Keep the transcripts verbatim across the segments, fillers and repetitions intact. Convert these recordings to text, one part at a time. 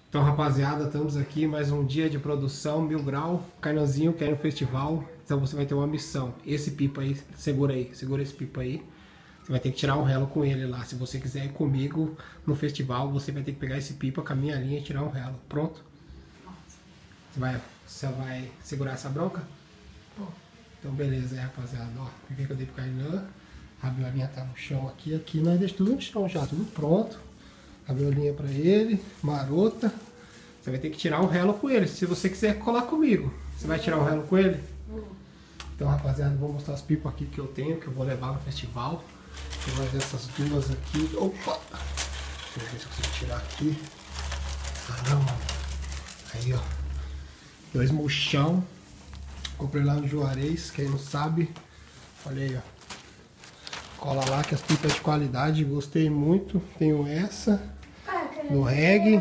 Então, rapaziada, estamos aqui mais um dia de produção, Mil Grau, Carnãozinho quer ir no festival, então você vai ter uma missão. Esse pipa aí, segura aí, segura esse pipa aí. Você vai ter que tirar um relo com ele lá. Se você quiser ir comigo no festival, você vai ter que pegar esse pipa com a minha linha e tirar um relo. Pronto? Você vai, você vai segurar essa bronca? Então beleza, aí, rapaziada. Ó, o que eu dei pro Kainan. A violinha tá no chão aqui. Aqui nós deixamos tudo no chão já, tudo pronto. A violinha pra ele, marota. Você vai ter que tirar um relo com ele. Se você quiser colar comigo, você vai tirar um relo com ele? Então, rapaziada, vou mostrar as pipas aqui que eu tenho, que eu vou levar no festival. Eu vou fazer essas duas aqui. Opa! Deixa eu ver se eu consigo tirar aqui. Caramba! Aí, ó. Dois murchão. Comprei lá no Juarez, quem não sabe. Olha aí, ó. Cola lá que as pipas de qualidade, gostei muito. Tenho essa do reggae.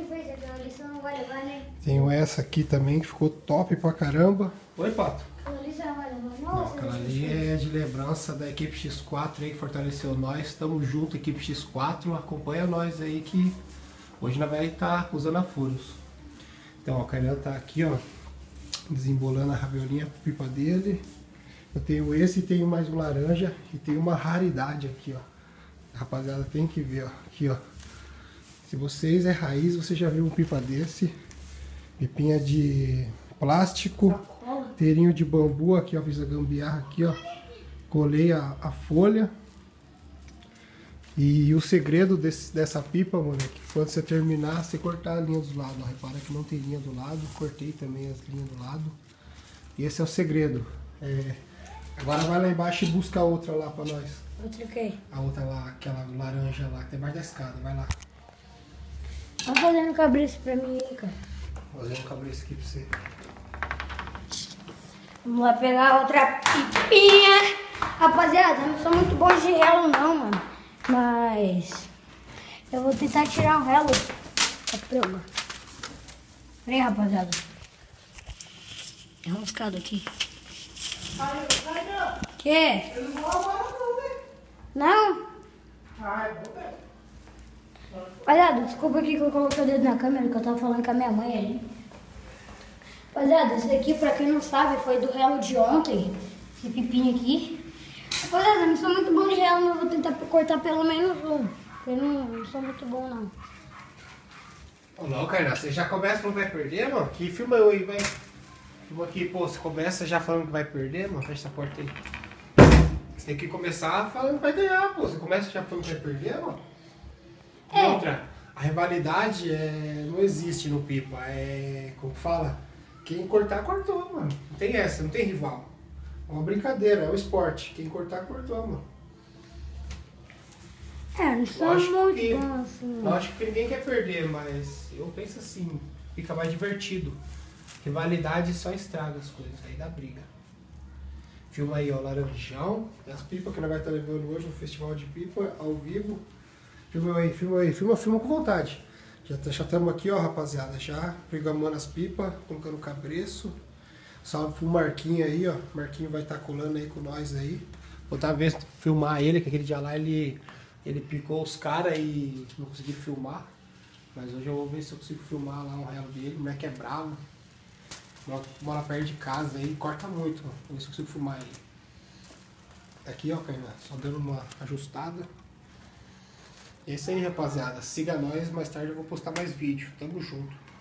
Tenho essa aqui também que ficou top pra caramba. Oi, Pato. Não, aquela ali é de lembrança da equipe X quatro aí que fortaleceu nós. Tamo junto, equipe X quatro. Acompanha nós aí que hoje nós vai estar usando a furos. Então, ó, o Kainan tá aqui, ó, desembolando a raviolinha pipa dele. Eu tenho esse e tenho mais um laranja e tem uma raridade aqui, ó. Rapaziada, tem que ver, ó. Aqui, ó. Se vocês é raiz, você já viu um pipa desse. Pipinha de plástico, teirinho de bambu aqui, ó. Fiz a gambiarra aqui, ó. Colei a, a folha. E o segredo desse, dessa pipa, moleque, quando você terminar, você cortar a linha dos lados. Ó. Repara que não tem linha do lado. Cortei também as linhas do lado. E esse é o segredo. É... Agora vai lá embaixo e busca a outra lá pra nós. Outra o quê? A outra lá, aquela laranja lá, que tem embaixo da escada, vai lá. Tá fazendo cabriço pra mim aí, cara. Fazendo um cabriço aqui pra você. Vamos lá pegar outra pipinha. Rapaziada, eu não sou muito bom de relo não, mano. Mas eu vou tentar tirar um relo. Tá pronto. Pera aí, rapaziada. É enroscado aqui. Que? Não? Rapaziada, desculpa aqui que eu coloquei o dedo na câmera, que eu tava falando com a minha mãe ali. Rapaziada, esse daqui, pra quem não sabe, foi do relo de ontem. Esse pipinho aqui. Rapaziada, eu não sou muito bom de relo, mas eu vou tentar cortar pelo menos um. Eu não, não sou muito bom, não. Ô, não, Kainan, você já começa falando que vai perder, mano? Que filma eu aí, vai. Filma aqui, pô, você começa já falando que vai perder, mano? Fecha essa porta aí. Você tem que começar falando que vai ganhar, pô. Você começa já falando que vai perder, mano? E É. outra, a rivalidade é, não existe no pipa. É, como fala? Quem cortar, cortou, mano. Não tem essa, não tem rival. É uma brincadeira, é um esporte. Quem cortar, cortou, mano. É, não sou Lógico muito que, bom assim. lógico que ninguém quer perder, mas eu penso assim, fica mais divertido. Rivalidade só estraga as coisas, aí dá briga. Filma aí, ó, laranjão, as pipas que nós vamos estar levando hoje no festival de pipa, ao vivo. Filma aí, filma aí, filma, filma com vontade. Já estamos aqui, ó, rapaziada, já programando as pipas, colocando o cabreço. Salve pro Marquinho aí, ó, Marquinho vai estar colando aí com nós aí. Vou estar vendo filmar ele, que aquele dia lá ele, ele picou os caras e não consegui filmar. Mas hoje eu vou ver se eu consigo filmar lá um relo dele, o moleque é bravo. Mora perto de casa aí, corta muito, ó. Vou ver se eu consigo filmar ele. Aqui, ó, Kainan, só dando uma ajustada. É isso aí, rapaziada. Siga nós, mais tarde eu vou postar mais vídeo. Tamo junto.